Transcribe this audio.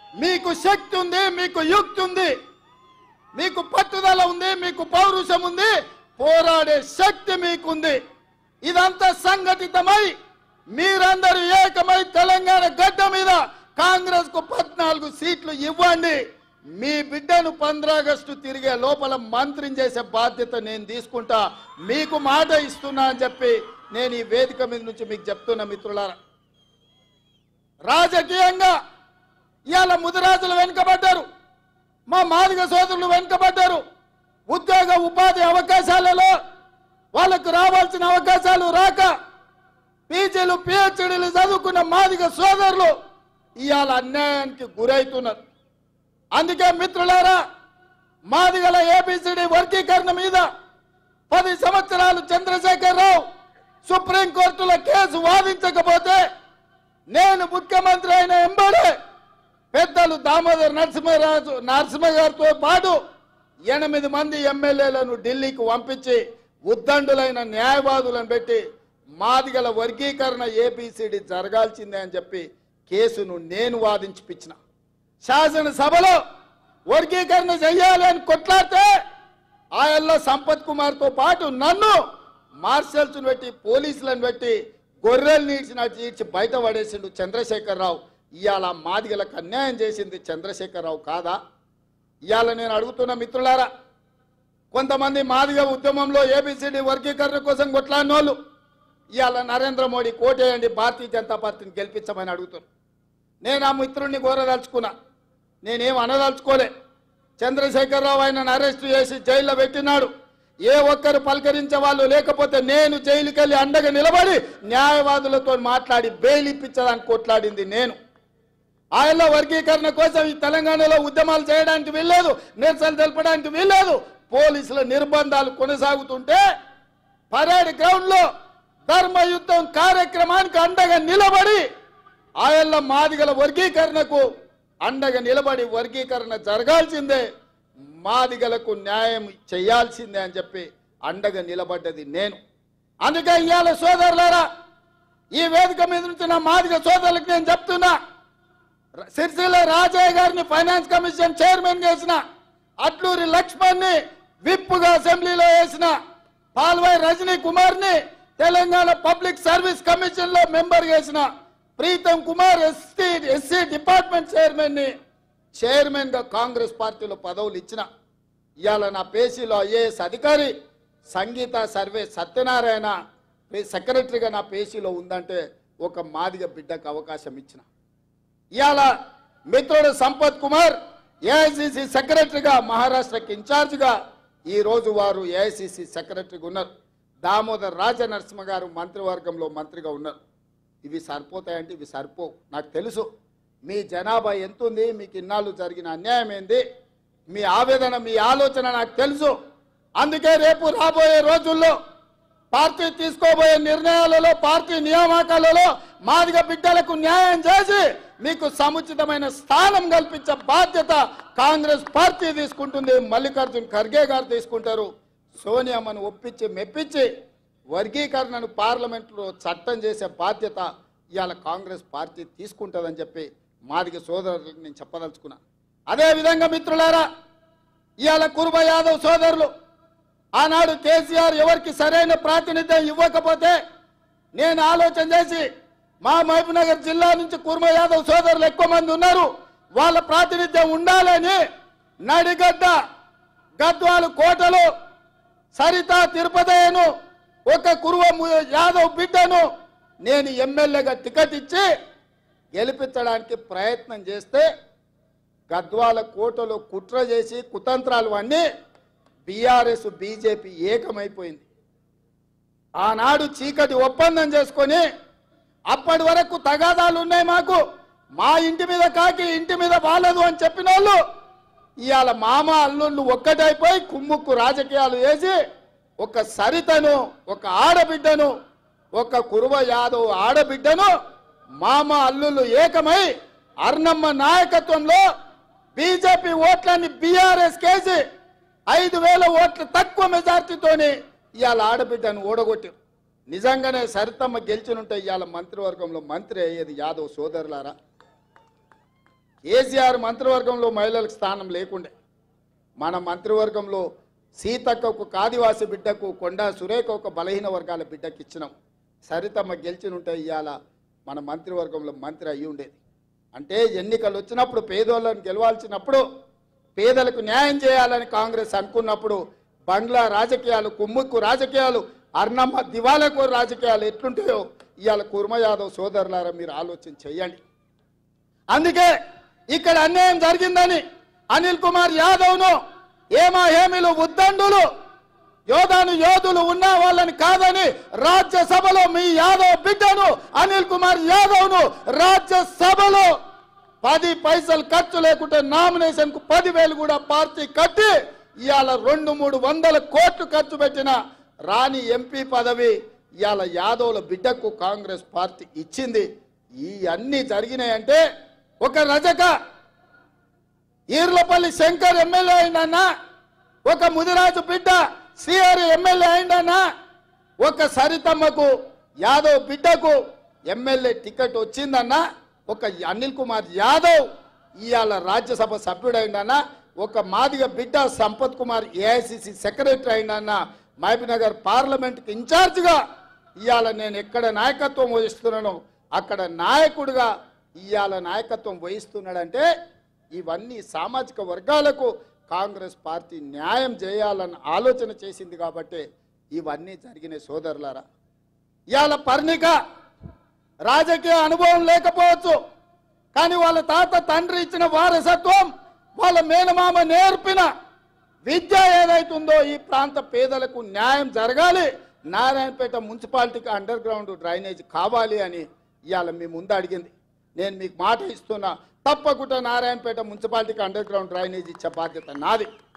మీకు శక్తి ఉంది, మీకు యుక్తి ఉంది, మీకు పట్టుదల ఉంది, మీకు పౌరుషం ఉంది, పోరాడే శక్తి మీకుంది. ఇదంతా సంఘటితమై మీరందరూ ఏకమై తెలంగాణ గడ్డ మీద కాంగ్రెస్ కు 14 సీట్లు ఇవ్వండి. మీ బిడ్డను 15 ఆగస్టు తిరిగే లోపల మంత్రిని చేసే బాధ్యత నేను తీసుకుంటా, మీకు మాట ఇస్తున్నా అని చెప్పి నేను ఈ వేదిక మీద నుంచి మీకు చెప్తున్నా. మిత్రులారా, రాజకీయంగా ఇవాళ ముదిరాజులు వెనుకబడ్డారు, మా మాదిగ సోదరులు వెనుకబడ్డారు. ఉద్యోగ ఉపాధి అవకాశాలలో వాళ్ళకు రావాల్సిన అవకాశాలు రాక పీజీలు పిహెచ్డీలు చదువుకున్న మాదిగ సోదరులు ఇవాళ అన్యాయానికి గురవుతున్నారు. అందుకే మిత్రులారా, మాదిగల ఏబిసిడి వర్గీకరణ మీద 10 సంవత్సరాలు చంద్రశేఖరరావు సుప్రీంకోర్టులో కేసు వాదించకపోతే నేను ముఖ్యమంత్రి అయిన ఎంబడే పెద్దలు దామోదర్ నరసింహ గారితో పాటు 8 మంది ఎమ్మెల్యేలను ఢిల్లీకి పంపించి ఉద్దండులైన న్యాయవాదులను పెట్టి మాదిగల వర్గీకరణ ఏబిసిడి జరగాల్సిందే అని చెప్పి కేసును నేను వాదించిపించిన. శాసనసభలో వర్గీకరణ చెయ్యాలి అని కొట్లాడితే ఆయల్లో సంపత్ కుమార్తో పాటు నన్ను మార్షల్స్ను పెట్టి పోలీసులను పెట్టి గొర్రెలు నీడ్చినట్టు ఈడ్చి బయట పడేసిండు చంద్రశేఖరరావు. ఇవాళ మాదిగలకు అన్యాయం చేసింది చంద్రశేఖరరావు కాదా? ఇవాళ నేను అడుగుతున్న మిత్రులారా, కొంతమంది మాదిగ ఉద్యమంలో ఏబిసిడి వర్గీకరణ కోసం కొట్లాడిన వాళ్ళు ఇవాళ నరేంద్ర మోడీ కోటేయండి, భారతీయ జనతా పార్టీని గెలిపించమని అడుగుతున్నా. నేను ఆ మిత్రుడిని కోరదలుచుకున్నా, నేనేం అనదలుచుకోలే. చంద్రశేఖరరావు ఆయనను అరెస్టు చేసి జైల్లో పెట్టినాడు. ఏ ఒక్కరు పలకరించే వాళ్ళు లేకపోతే నేను జైలుకి వెళ్ళి అండగా నిలబడి న్యాయవాదులతో మాట్లాడి బెయిల్ ఇప్పించడానికి కొట్లాడింది నేను. ఆయనలో వర్గీకరణ కోసం ఈ తెలంగాణలో ఉద్యమాలు చేయడానికి వీల్లేదు, నిరసన తెలపడానికి వీల్లేదు. పోలీసుల నిర్బంధాలు కొనసాగుతుంటే పరేడ్ గ్రౌండ్ లో ధర్మయుద్ధం కార్యక్రమానికి అండగా నిలబడి ఆయనలో మాదిగల వర్గీకరణకు అండగా నిలబడి వర్గీకరణ జరగాల్సిందే, మాదిగలకు న్యాయం చేయాల్సిందే అని చెప్పి అండగా నిలబడ్డది నేను. అందుకే ఇవాళ సోదరులారా, ఈ వేదిక మీద నుంచి నా మాదిగ సోదరులకు నేను చెప్తున్నా, సిరిసిల్ల రాజయ్య గారిని ఫైనాన్స్ కమిషన్ చైర్మన్ చేసిన, అట్లూరి లక్ష్మణ్ని విప్పుగా అసెంబ్లీలో వేసిన, పాల్వాయి రజనీ కుమార్ని తెలంగాణ పబ్లిక్ సర్వీస్ కమిషన్ లో మెంబర్ చేసిన, Pritam Kumar SC department chairman గా కాంగ్రెస్ పార్టీలో పదవులు ఇచ్చిన. ఇవాళ నా పేసీలో ఐఏఎస్ అధికారి సంగీత సర్వే సత్యనారాయణ సెక్రటరీగా నా పేసీలో ఉందంటే ఒక మాదిగ బిడ్డకు అవకాశం ఇచ్చిన. ఇవాళ మిత్రుడు సంపత్ కుమార్ ఏఐసిసి సెక్రటరీగా మహారాష్ట్రకి ఇన్ఛార్జిగా ఈరోజు వారు ఏఐసిసి సెక్రటరీగా ఉన్నారు. దామోదర్ నరసింహ గారు మంత్రివర్గంలో మంత్రిగా ఉన్నారు. ఇవి సరిపోతాయంటే ఇవి సరిపోవు. నాకు తెలుసు మీ జనాభా ఎంత ఉంది, మీకు ఇన్నాళ్ళు జరిగిన అన్యాయం ఏంది, మీ ఆవేదన, మీ ఆలోచన నాకు తెలుసు. అందుకే రేపు రాబోయే రోజుల్లో పార్టీ తీసుకోబోయే నిర్ణయాలలో, పార్టీ నియామకాలలో మాదిగ బిడ్డలకు న్యాయం చేసి మీకు సముచితమైన స్థానం కల్పించే బాధ్యత కాంగ్రెస్ పార్టీ తీసుకుంటుంది. మల్లికార్జున్ ఖర్గే గారు తీసుకుంటారు. సోనియామ్మను ఒప్పించి మెప్పించి వర్గీకరణను పార్లమెంట్లో చట్టం చేసే బాధ్యత ఇవాళ కాంగ్రెస్ పార్టీ తీసుకుంటుందని చెప్పి మాదిగ సోదరులకు నేను చెప్పదలుచుకున్నా. అదేవిధంగా మిత్రులారా, ఇవాళ కుర్మ యాదవ్ సోదరులు ఆనాడు కేసీఆర్ ఎవరికి సరైన ప్రాతినిధ్యం ఇవ్వకపోతే నేను ఆలోచన చేసి మా మహబూబ్నగర్ జిల్లా నుంచి కుర్మ యాదవ్ సోదరులు ఎక్కువ మంది ఉన్నారు, వాళ్ళ ప్రాతినిధ్యం ఉండాలని నడిగడ్డ గద్వాలు కోటలో సరిత తిరుపతయ్యను ఒక కుర్మ యాదవ్ బిడ్డను నేను ఎమ్మెల్యేగా టికెట్ ఇచ్చి గెలిపించడానికి ప్రయత్నం చేస్తే గద్వాల కోటలో కుట్ర చేసి కుతంత్రాలు అన్నీ బీఆర్ఎస్ బీజేపీ ఏకమైపోయింది. ఆనాడు చీకటి ఒప్పందం చేసుకొని అప్పటి వరకు తగాదాలు ఉన్నాయి మాకు, మా ఇంటి మీద కాకి ఇంటి మీద బాలేదు అని చెప్పిన వాళ్ళు ఇవాళ మామ అల్లుళ్ళు ఒక్కటైపోయి కుమ్ముక్కు రాజకీయాలు వేసి ఒక సరితను, ఒక ఆడబిడ్డను, ఒక కుర్మ యాదవ్ ఆడబిడ్డను మామ అల్లుళ్ళు ఏకమై అర్నమ్మ నాయకత్వంలో బీజేపీ ఓట్లని బీఆర్ఎస్ కేసి 5,000 ఓట్ల తక్కువ మెజార్టీతోని ఇవాళ ఆడబిడ్డను ఓడగొట్టారు. నిజంగానే సరితమ్మ గెలిచినుంటే ఇవాళ మంత్రివర్గంలో మంత్రి అయ్యేది యాదవ్ సోదరులారా. కేసీఆర్ మంత్రివర్గంలో మహిళలకు స్థానం లేకుండే. మన మంత్రివర్గంలో సీతక్క ఒక ఆదివాసి బిడ్డకు, కొండా సురేఖ ఒక బలహీన వర్గాల బిడ్డకి ఇచ్చినాం. సరితమ్మ గెలిచినుంటే ఇవాళ మన మంత్రివర్గంలో మంత్రి అయ్యి ఉండేది. అంటే ఎన్నికలు వచ్చినప్పుడు పేదోళ్ళని గెలవాల్సినప్పుడు పేదలకు న్యాయం చేయాలని కాంగ్రెస్ అనుకున్నప్పుడు బంగ్లా రాజకీయాలు, కుమ్ముక్కు రాజకీయాలు, అర్ణమ్మ దివాలకు రాజకీయాలు ఎట్లుంటాయో ఇవాళ కుర్మ యాదవ్ సోదరులారా మీరు ఆలోచన చెయ్యండి. అందుకే ఇక్కడ అన్యాయం జరిగిందని అనిల్ కుమార్ యాదవ్ను ఏమీలు ఉద్దండులు యోధులు ఉన్న వాళ్ళని కాదని రాజ్యసభలో మీ యాదవ్ బిడ్డను అనిల్ కుమార్ యాదవ్ను రాజ్యసభలో 10 పైసలు ఖర్చు లేకుంటే నామినేషన్ కు 10,000 కూడా పార్టీ కట్టి ఇవాళ 200-300 కోట్లు ఖర్చు పెట్టిన రాని ఎంపీ పదవి ఇవాళ యాదవ్ల బిడ్డకు కాంగ్రెస్ పార్టీ ఇచ్చింది. ఈ అన్ని జరిగినాయంటే ఒక రజక ఈర్లపల్లి శంకర్ ఎమ్మెల్యే అయిందన్నా, ఒక ముదిరాజు బిడ్డ సిఆర్ ఎమ్మెల్యే అయిందన్నా, ఒక సరితమ్మకు యాదవ్ బిడ్డకు ఎమ్మెల్యే టికెట్ వచ్చిందన్నా, ఒక అనిల్ కుమార్ యాదవ్ ఇవాళ రాజ్యసభ సభ్యుడైందన్నా, ఒక మాదిగ బిడ్డ సంపత్ కుమార్ ఏఐసిసి సెక్రటరీ అయిందన్నా, మహబూబ్నగర్ పార్లమెంట్కి ఇన్ఛార్జిగా ఇవాళ నేను ఎక్కడ నాయకత్వం వహిస్తున్నానో అక్కడ నాయకుడిగా ఇవాళ నాయకత్వం వహిస్తున్నాడంటే ఇవన్నీ సామాజిక వర్గాలకు కాంగ్రెస్ పార్టీ న్యాయం చేయాలని ఆలోచన చేసింది కాబట్టి ఇవన్నీ జరిగిన సోదరులారా. ఇవాళ పర్ణిక రాజకీయ అనుభవం లేకపోవచ్చు, కానీ వాళ్ళ తాత తండ్రి ఇచ్చిన వారసత్వం, వాళ్ళ మేనమామ నేర్పిన విద్య ఏదైతుందో ఈ ప్రాంత పేదలకు న్యాయం జరగాలి, నారాయణపేట మున్సిపాలిటీకి అండర్ గ్రౌండ్ డ్రైనేజ్ కావాలి అని ఇవాళ మీ ముందు అడిగింది. నేను మీకు మాట ఇస్తున్నా, తప్పకుండా నారాయణపేట మున్సిపాలిటీకి అండర్ గ్రౌండ్ డ్రైనేజ్ ఇచ్చే బాధ్యత నాది.